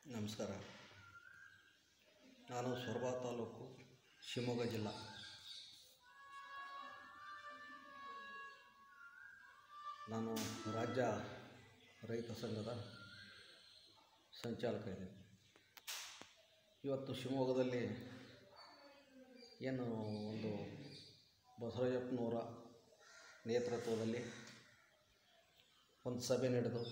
ನಮಸ್ಕಾರ. ನಾನು ಸೊರಬ ತಾಲೂಕು, ಶಿವಮೊಗ್ಗ ಜಿಲ್ಲಾ. ನಾನು ರಾಜ್ಯ ರೈತ ಸಂಘದ ಸಂಚಾಲಕ ಇದ್ದೇನೆ. ಇವತ್ತು ಶಿವಮೊಗ್ಗದಲ್ಲಿ ಏನು ಒಂದು ಬಸವರಾಜಪ್ಪನವರ ನೇತೃತ್ವದಲ್ಲಿ ಒಂದು ಸಭೆ ನಡೆದು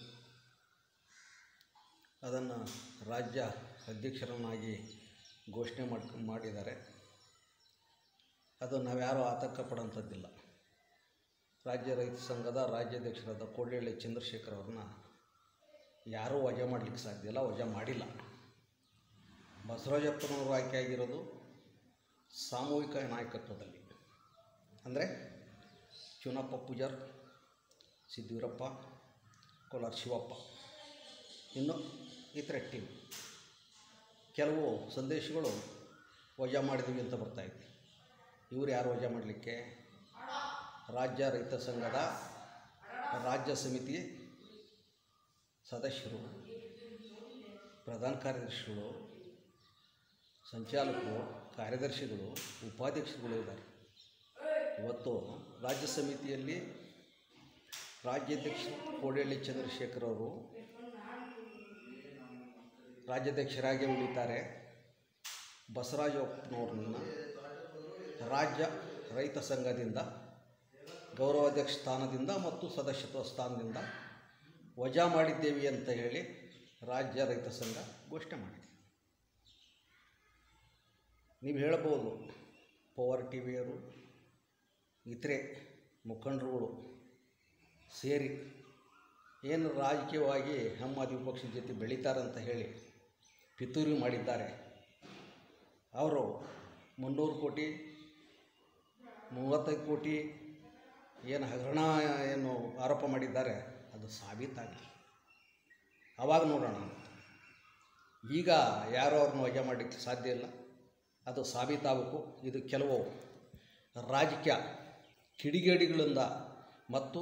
ಅದನ್ನು ರಾಜ್ಯ ಅಧ್ಯಕ್ಷರನ್ನಾಗಿ ಘೋಷಣೆ ಮಾಡಿದ್ದಾರೆ. ಅದು ನಾವ್ಯಾರೂ ಆತಂಕ ಪಡೋಂಥದ್ದಿಲ್ಲ. ರಾಜ್ಯ ರೈತ ಸಂಘದ ರಾಜ್ಯಾಧ್ಯಕ್ಷರಾದ ಕೋಡ್ಲಹಳ್ಳಿ ಚಂದ್ರಶೇಖರ್ ಅವ್ರನ್ನ ಯಾರೂ ವಜಾ ಮಾಡಲಿಕ್ಕೆ ಸಾಧ್ಯ ಇಲ್ಲ, ವಜಾ ಮಾಡಿಲ್ಲ. ಬಸವರಾಜಪ್ಪನವರು ಆಯ್ಕೆಯಾಗಿರೋದು ಸಾಮೂಹಿಕ ನಾಯಕತ್ವದಲ್ಲಿ, ಅಂದರೆ ಚುನಪ್ಪ ಪೂಜಾರ್, ಸಿದ್ದವೀರಪ್ಪ, ಕೋಲಾರ ಶಿವಪ್ಪ, ಇನ್ನು ಇತರ ಟೀಮ್. ಕೆಲವು ಸಂದೇಶಗಳು ವಜಾ ಮಾಡಿದ್ದೀವಿ ಅಂತ ಬರ್ತಾಯಿದೆ. ಇವರು ಯಾರು ವಜಾ ಮಾಡಲಿಕ್ಕೆ? ರಾಜ್ಯ ರೈತ ಸಂಘದ ರಾಜ್ಯ ಸಮಿತಿ ಸದಸ್ಯರು, ಪ್ರಧಾನ ಕಾರ್ಯದರ್ಶಿಗಳು, ಸಂಚಾಲಕರು, ಕಾರ್ಯದರ್ಶಿಗಳು, ಉಪಾಧ್ಯಕ್ಷರುಗಳು ಇದ್ದಾರೆ. ಇವತ್ತು ರಾಜ್ಯ ಸಮಿತಿಯಲ್ಲಿ ರಾಜ್ಯಾಧ್ಯಕ್ಷ ಕೋಡ್ಲಹಳ್ಳಿ ಚಂದ್ರಶೇಖರ್ ಅವರು ರಾಜ್ಯಾಧ್ಯಕ್ಷರಾಗಿ ಉಳಿತಾರೆ. ಬಸವರಾಜಪ್ಪನವ್ರನ್ನ ರಾಜ್ಯ ರೈತ ಸಂಘದಿಂದ ಗೌರವಾಧ್ಯಕ್ಷ ಸ್ಥಾನದಿಂದ ಮತ್ತು ಸದಸ್ಯತ್ವ ಸ್ಥಾನದಿಂದ ವಜಾ ಮಾಡಿದ್ದೇವೆ ಅಂತ ಹೇಳಿ ರಾಜ್ಯ ರೈತ ಸಂಘ ಘೋಷಣೆ ಮಾಡಿದೆ. ನೀವು ಹೇಳಬಹುದು, ಪವರ್ ಟಿವಿಯವರು, ಇತರೆ ಮುಖಂಡರುಗಳು ಸೇರಿ ಏನು ರಾಜಕೀಯವಾಗಿ ಆಮ್ ಆದ್ಮಿ ಪಕ್ಷದ ಜೊತೆ ಬೆಳೀತಾರಂತ ಹೇಳಿ ಪಿತೂರಿ ಮಾಡಿದ್ದಾರೆ. ಅವರು 300 ಕೋಟಿ 35 ಕೋಟಿ ಏನು ಹಗರಣ ಏನು ಆರೋಪ ಮಾಡಿದ್ದಾರೆ, ಅದು ಸಾಬೀತಾಗಲಿ, ಆವಾಗ ನೋಡೋಣ. ಈಗ ಯಾರೂ ಅವ್ರನ್ನ ವಜಾ ಮಾಡಲಿಕ್ಕೆ ಸಾಧ್ಯ ಇಲ್ಲ, ಅದು ಸಾಬೀತಾಗಬೇಕು. ಇದು ಕೆಲವು ರಾಜಕೀಯ ಕಿಡಿಗೇಡಿಗಳಿಂದ ಮತ್ತು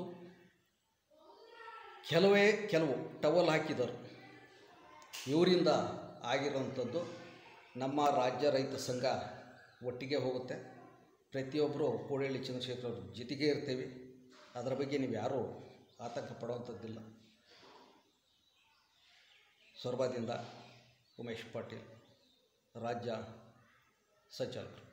ಕೆಲವು ಟವಲ್ ಹಾಕಿದರು, ಇವರಿಂದ ಆಗಿರೋಂಥದ್ದು. ನಮ್ಮ ರಾಜ್ಯ ರೈತ ಸಂಘ ಒಟ್ಟಿಗೆ ಹೋಗುತ್ತೆ. ಪ್ರತಿಯೊಬ್ಬರು ಕೋಡ್ಲಹಳ್ಳಿ ಚಂದ್ರಶೇಖರ್ ಅವ್ರ ಜೊತೆಗೆ ಇರ್ತೀವಿ. ಅದರ ಬಗ್ಗೆ ನೀವು ಯಾರೂ ಆತಂಕ ಪಡುವಂಥದ್ದಿಲ್ಲ. ಸೊರಬದಿಂದ ಉಮೇಶ್ ಪಾಟೀಲ್, ರಾಜ್ಯ ಸಂಚಾಲಕರು.